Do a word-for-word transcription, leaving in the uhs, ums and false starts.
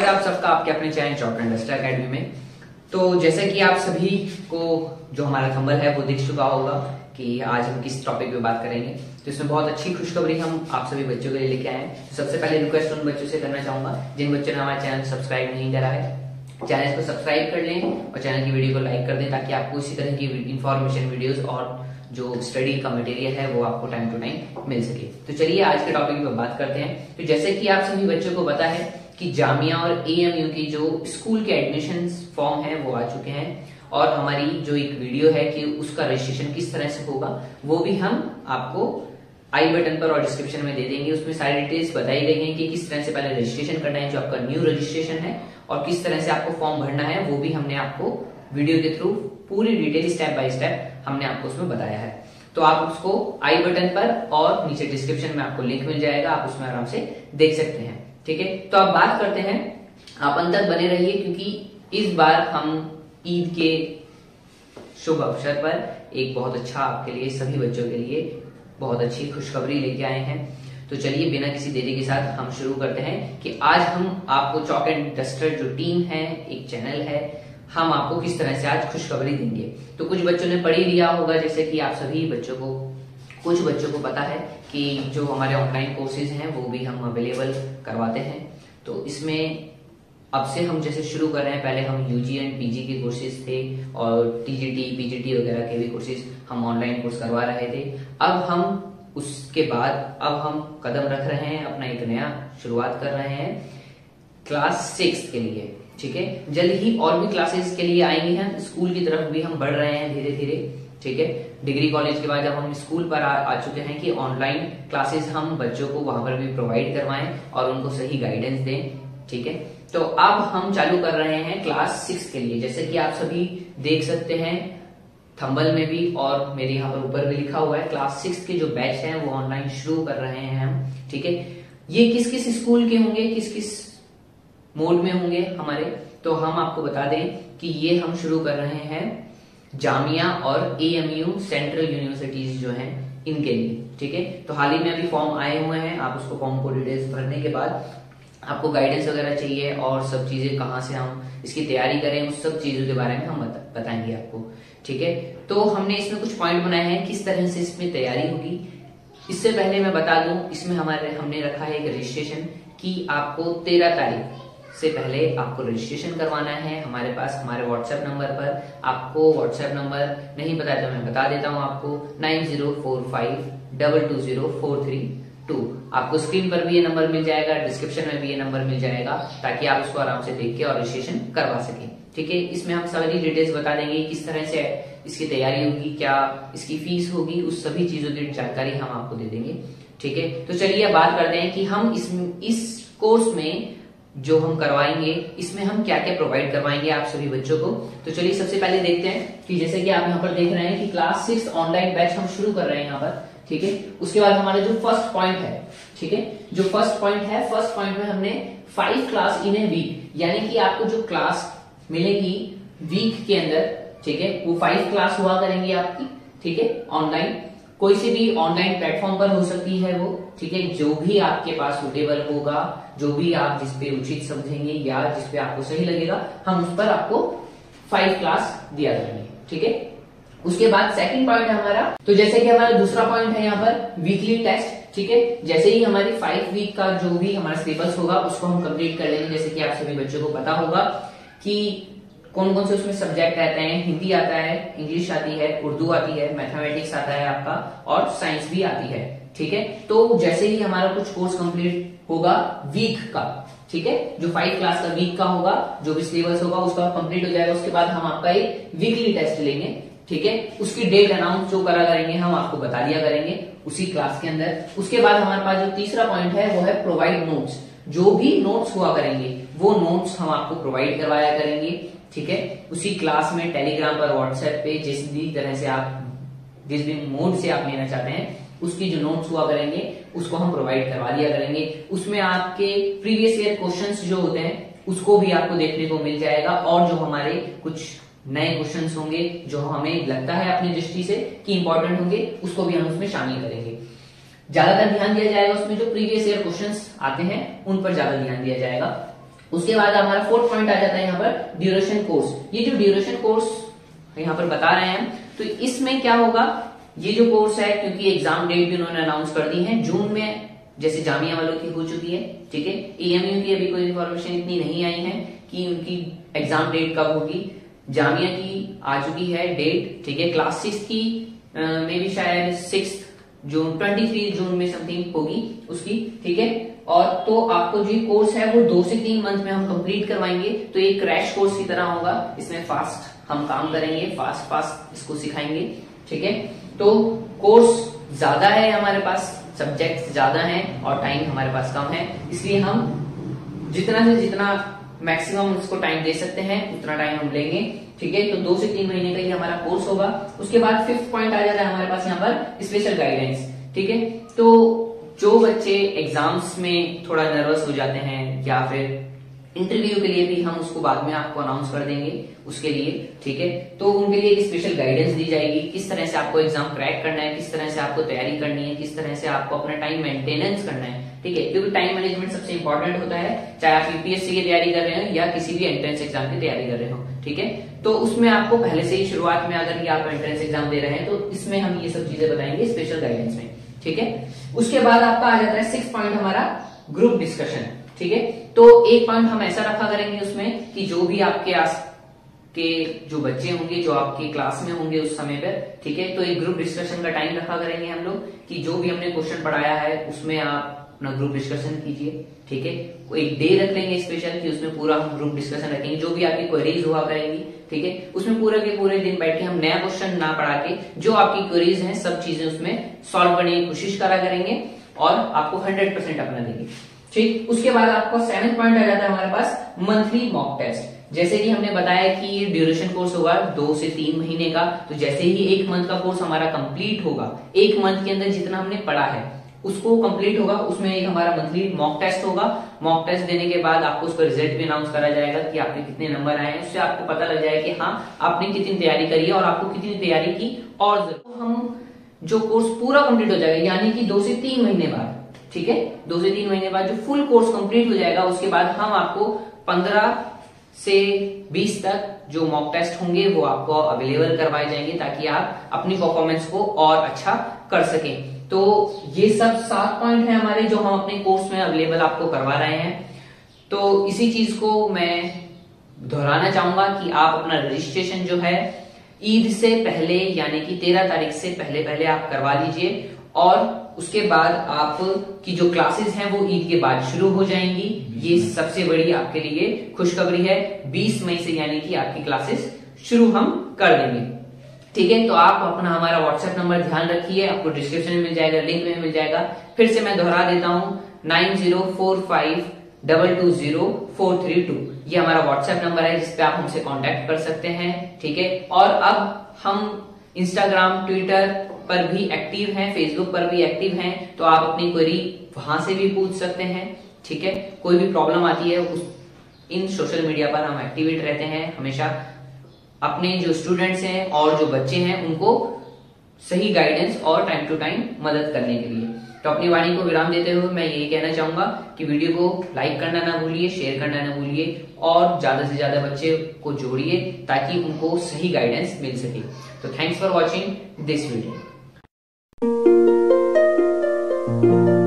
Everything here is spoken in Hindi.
आप सबका आपके अपने channel chalk and duster academy में। तो जैसे कि आप सभी को जो हमारा थंबनेल है वो दिख चुका होगा कि आज हम किस टॉपिक पे बात करेंगे। तो इसमें बहुत अच्छी खुशखबरी हम आप सभी बच्चों के लिए लेके आए हैं। तो सबसे पहले रिक्वेस्ट उन बच्चों से करना चाहूंगा जिन बच्चों ने हमारा चैनल सब्सक्राइब नहीं करा है, चैनल को सब्सक्राइब कर लें और चैनल की वीडियो को लाइक कर दें ताकि आपको इसी तरह की इंफॉर्मेशन वीडियोस और जो स्टडी का मटेरियल है वो आपको टाइम टू टाइम मिल सके। तो चलिए आज के टॉपिक पर बात करते हैं। तो जैसे कि आप सभी बच्चों को पता है कि जामिया और ए एम यू की जो स्कूल के एडमिशन फॉर्म है वो आ चुके हैं और हमारी जो एक वीडियो है कि उसका रजिस्ट्रेशन किस तरह से होगा वो भी हम आपको आई बटन पर और डिस्क्रिप्शन में दे देंगे। उसमें सारी डिटेल्स बताई गई हैं कि किस तरह से पहले रजिस्ट्रेशन करना है जो आपका न्यू रजिस्ट्रेशन है और किस तरह से आपको फॉर्म भरना है वो भी हमने आपको वीडियो के थ्रू पूरी डिटेल स्टेप बाय स्टेप हमने आपको उसमें बताया है। तो आप उसको आई बटन पर और नीचे डिस्क्रिप्शन में आपको लिंक मिल जाएगा, आप उसमें आराम से देख सकते हैं। ठीक है, तो अब बात करते हैं, आप अंत तक बने रहिए क्योंकि इस बार हम ईद के शुभ अवसर पर एक बहुत अच्छा आपके लिए सभी बच्चों के लिए बहुत अच्छी खुशखबरी लेके आए हैं। तो चलिए बिना किसी देरी के साथ हम शुरू करते हैं कि आज हम आपको चॉक एंड डस्टर जो टीम है, एक चैनल है, हम आपको किस तरह से आज खुशखबरी देंगे। तो कुछ बच्चों ने पढ़ ही लिया होगा, जैसे कि आप सभी बच्चों को कुछ बच्चों को पता है कि जो हमारे ऑनलाइन कोर्सेज हैं वो भी हम अवेलेबल करवाते हैं। तो इसमें अब से हम जैसे शुरू कर रहे हैं, पहले हम यूजी एंड पीजी के कोर्सेज थे और टीजीटी पीजीटी वगैरह के भी कोर्सेज हम ऑनलाइन कोर्स करवा रहे थे। अब हम उसके बाद अब हम कदम रख रहे हैं, अपना एक नया शुरुआत कर रहे हैं क्लास सिक्स के लिए। ठीक है, जल्द ही और भी क्लासेस के लिए आएंगे हैं, स्कूल की तरफ भी हम बढ़ रहे हैं धीरे धीरे। ठीक है, डिग्री कॉलेज के बाद जब हम स्कूल पर आ, आ चुके हैं कि ऑनलाइन क्लासेस हम बच्चों को वहां पर भी प्रोवाइड करवाएं और उनको सही गाइडेंस दें। ठीक है, तो अब हम चालू कर रहे हैं क्लास सिक्स के लिए, जैसे कि आप सभी देख सकते हैं थंबनेल में भी और मेरे यहाँ पर ऊपर भी लिखा हुआ है, क्लास सिक्स के जो बैच हैं वो ऑनलाइन शुरू कर रहे हैं हम। ठीक है, ये किस किस स्कूल के होंगे, किस किस मोड में होंगे हमारे, तो हम आपको बता दें कि ये हम शुरू कर रहे हैं जामिया और A M U central universities जो हैं इनके लिए। ठीक है, तो हाल ही में अभी फॉर्म आए हुए हैं, आप उसको फॉर्म को डिटेल्स भरने के बाद आपको गाइडेंस वगैरह चाहिए और सब चीजें कहाँ से हम इसकी तैयारी करें उस सब चीजों के बारे में हम बताएंगे आपको। ठीक है, तो हमने इसमें कुछ पॉइंट बनाए हैं किस तरह से इसमें तैयारी होगी। इससे पहले मैं बता दूं, इसमें हमारे हमने रखा है एक रजिस्ट्रेशन कि आपको तेरह तारीख से पहले आपको रजिस्ट्रेशन करवाना है हमारे पास हमारे व्हाट्सएप नंबर पर। आपको व्हाट्सएप नंबर नहीं पता है तो मैं बता देता हूँ आपको, nine zero four five double two zero four three two. आपको स्क्रीन पर भी ये नंबर मिल जाएगा, डिस्क्रिप्शन में भी ये नंबर मिल जाएगा ताकि आप उसको आराम से देख के और रजिस्ट्रेशन करवा सकें। ठीक है, इसमें हम सारी डिटेल्स बता देंगे किस तरह से इसकी तैयारी होगी, क्या इसकी फीस होगी, उस सभी चीजों की जानकारी हम आपको दे देंगे। ठीक है, तो चलिए अब बात करते हैं कि हम इस इस कोर्स में जो हम करवाएंगे इसमें हम क्या क्या प्रोवाइड करवाएंगे आप सभी बच्चों को। तो चलिए सबसे पहले देखते हैं कि जैसे कि आप यहाँ पर देख रहे हैं कि क्लास सिक्स ऑनलाइन बैच हम शुरू कर रहे हैं यहाँ पर। ठीक है, उसके बाद हमारा जो फर्स्ट पॉइंट है, ठीक है, जो फर्स्ट पॉइंट है, फर्स्ट पॉइंट में हमने five class in a week, यानी कि आपको जो क्लास मिलेगी वीक के अंदर, ठीक है, वो फाइव क्लास हुआ करेंगी आपकी। ठीक है, ऑनलाइन कोई सी भी ऑनलाइन प्लेटफॉर्म पर हो सकती है वो। ठीक है, जो भी आपके पास सुटेबल होगा, जो भी आप जिसपे उचित समझेंगे या जिसपे आपको सही लगेगा, हम उस पर आपको फाइव क्लास दिया करेंगे। ठीक है, उसके बाद सेकंड पॉइंट है हमारा, तो जैसे कि हमारा दूसरा पॉइंट है यहाँ पर वीकली टेस्ट। ठीक है, जैसे ही हमारी फाइव वीक का जो भी हमारा सिलेबस होगा उसको हम कंप्लीट कर लेंगे। जैसे कि आप सभी बच्चों को पता होगा कि कौन कौन से उसमें सब्जेक्ट रहते हैं, हिंदी आता है, इंग्लिश आती है, उर्दू आती है, मैथमेटिक्स आता है आपका और साइंस भी आती है। ठीक है, तो जैसे ही हमारा कुछ कोर्स कंप्लीट होगा वीक का, ठीक है, जो फाइव क्लास का वीक का होगा, जो भी सिलेबस होगा उसका कंप्लीट हो जाएगा, उसके बाद हम आपका एक वीकली टेस्ट लेंगे। ठीक है, उसकी डेट अनाउंस जो करा करेंगे हम आपको बता दिया करेंगे उसी क्लास के अंदर। उसके बाद हमारे पास जो तीसरा पॉइंट है वो है प्रोवाइड नोट्स। जो भी नोट्स हुआ करेंगे वो नोट्स हम आपको प्रोवाइड करवाया करेंगे। ठीक है, उसी क्लास में टेलीग्राम पर, व्हाट्सएप पे, जिस भी तरह से आप जिस भी मोड से आप लेना चाहते हैं उसकी जो नोट्स हुआ करेंगे उसको हम प्रोवाइड करवा दिया करेंगे। उसमें आपके प्रीवियस ईयर क्वेश्चंस जो होते हैं उसको भी आपको देखने को मिल जाएगा और जो हमारे कुछ नए क्वेश्चंस होंगे जो हमें लगता है अपनी दृष्टि से कि इंपॉर्टेंट होंगे उसको भी हम उसमें शामिल करेंगे। ज्यादातर ध्यान दिया जाएगा उसमें जो प्रीवियस ईयर क्वेश्चंस आते हैं उन पर ज्यादा ध्यान दिया जाएगा। उसके बाद हमारा फोर्थ पॉइंट आ जाता है यहाँ पर ड्यूरेशन कोर्स। ये जो ड्यूरेशन कोर्स यहाँ पर बता रहे हैं, तो इसमें क्या होगा, ये जो कोर्स है, क्योंकि एग्जाम डेट भी उन्होंने अनाउंस कर दी है जून में, जैसे जामिया वालों की हो चुकी है, ठीक है। एएमयू की अभी कोई इन्फॉर्मेशन इतनी नहीं आई है कि उनकी एग्जाम डेट कब होगी। जामिया की आ चुकी है डेट, ठीक है। क्लास सिक्स की मे बी शायद six June twenty three June में समथिंग होगी उसकी, ठीक है। और तो आपको जो कोर्स है वो दो से तीन मंथ में हम कंप्लीट करवाएंगे। तो ये क्रैश कोर्स की तरह होगा, इसमें फास्ट हम काम करेंगे, फास्ट फास्ट इसको सिखाएंगे, ठीक है। तो कोर्स ज्यादा है हमारे पास, सब्जेक्ट ज्यादा हैं और टाइम हमारे पास कम है, इसलिए हम जितना से जितना मैक्सिमम उसको टाइम दे सकते हैं उतना टाइम हम लेंगे, ठीक है। तो दो से तीन महीने का ये हमारा कोर्स होगा। उसके बाद फिफ्थ पॉइंट आ जाता है हमारे पास यहाँ पर स्पेशल गाइडेंस, ठीक है। तो जो बच्चे एग्जाम्स में थोड़ा नर्वस हो जाते हैं या फिर इंटरव्यू के लिए भी हम उसको बाद में आपको अनाउंस कर देंगे उसके लिए, ठीक है। तो उनके लिए एक स्पेशल गाइडेंस दी जाएगी, किस तरह से आपको एग्जाम क्रैक करना है, किस तरह से आपको तैयारी करनी है, किस तरह से आपको अपना टाइम मेंटेनेंस करना है, ठीक है। क्योंकि टाइम मैनेजमेंट सबसे इंपॉर्टेंट होता है, चाहे आप यूपीएससी की तैयारी कर रहे हो या किसी भी एंट्रेंस एग्जाम की तैयारी कर रहे हो, ठीक है। तो उसमें आपको पहले से ही शुरुआत में अगर आप एंट्रेंस एग्जाम दे रहे हैं तो इसमें हम ये सब चीजें बताएंगे स्पेशल गाइडेंस में, ठीक है। उसके बाद आपका आ जाता है सिक्स पॉइंट हमारा ग्रुप डिस्कशन, ठीक है। तो एक पॉइंट हम ऐसा रखा करेंगे उसमें कि जो भी आपके आस के जो बच्चे होंगे जो आपके क्लास में होंगे उस समय पर, ठीक है, तो एक ग्रुप डिस्कशन का टाइम रखा करेंगे हम लोग कि जो भी हमने क्वेश्चन पढ़ाया है उसमें आप अपना ग्रुप डिस्कशन कीजिए, ठीक है। एक डे रख लेंगे स्पेशल कि उसमें पूरा हम ग्रुप डिस्कशन रखेंगे, जो भी आपकी क्वेरीज हुआ करेंगी, ठीक है, उसमें पूरे के पूरे दिन बैठ के हम नया क्वेश्चन ना पढ़ा के जो आपकी क्वेरीज हैं सब चीजें उसमें सॉल्व करने की कोशिश करा करेंगे और आपको हंड्रेड परसेंट अपना देंगे, ठीक। उसके बाद आपका सेवेंथ पॉइंट आ जाता है हमारे पास मंथली मॉक टेस्ट। जैसे कि हमने बताया कि ये ड्यूरेशन कोर्स होगा दो से तीन महीने का, तो जैसे ही एक मंथ का कोर्स हमारा कंप्लीट होगा, एक मंथ के अंदर जितना हमने पढ़ा है उसको कंप्लीट होगा, उसमें एक हमारा मंथली मॉक टेस्ट होगा। मॉक टेस्ट देने के बाद आपको उसका रिजल्ट भी अनाउंस करा जाएगा कि आपके कितने नंबर आए हैं, उससे आपको पता लग जाएगा कि हाँ आपने कितनी तैयारी करी है और आपको कितनी तैयारी की और तो हम जो कोर्स पूरा कंप्लीट हो जाएगा, यानी कि दो से तीन महीने बाद, ठीक है, दो से तीन महीने बाद जो फुल कोर्स कंप्लीट हो जाएगा, उसके बाद हम आपको पंद्रह से बीस तक जो मॉक टेस्ट होंगे वो आपको अवेलेबल करवाए जाएंगे ताकि आप अपनी परफॉर्मेंस को और अच्छा कर सकें। तो ये सब सात पॉइंट है हमारे जो हम अपने कोर्स में अवेलेबल आपको करवा रहे हैं। तो इसी चीज को मैं दोहराना चाहूंगा कि आप अपना रजिस्ट्रेशन जो है ईद से पहले यानी कि तेरह तारीख से पहले पहले आप करवा लीजिए और उसके बाद आप की जो क्लासेस हैं वो ईद के बाद शुरू हो जाएंगी। ये सबसे बड़ी आपके लिए खुशखबरी है, बीस मई से यानी कि आपकी क्लासेस शुरू हम कर देंगे, ठीक है। तो आप अपना हमारा व्हाट्सएप नंबर ध्यान रखिए, आपको डिस्क्रिप्शन में मिल जाएगा, लिंक में मिल जाएगा। फिर से मैं दोहरा देता हूँ, nine zero four five double two zero four three two ये हमारा व्हाट्सएप नंबर है जिसपे आप हमसे कांटेक्ट कर सकते हैं, ठीक है। और अब हम इंस्टाग्राम, ट्विटर पर भी एक्टिव हैं, फेसबुक पर भी एक्टिव हैं, तो आप अपनी क्वेरी वहां से भी पूछ सकते हैं, ठीक है। कोई भी प्रॉब्लम आती है उस इन सोशल मीडिया पर हम एक्टिवेट रहते हैं हमेशा, अपने जो स्टूडेंट्स हैं और जो बच्चे हैं उनको सही गाइडेंस और टाइम टू टाइम मदद करने के लिए। तो अपनी वाणी को विराम देते हुए मैं यही कहना चाहूंगा कि वीडियो को लाइक करना ना भूलिए, शेयर करना ना भूलिए और ज्यादा से ज्यादा बच्चे को जोड़िए ताकि उनको सही गाइडेंस मिल सके। तो thanks for watching this video.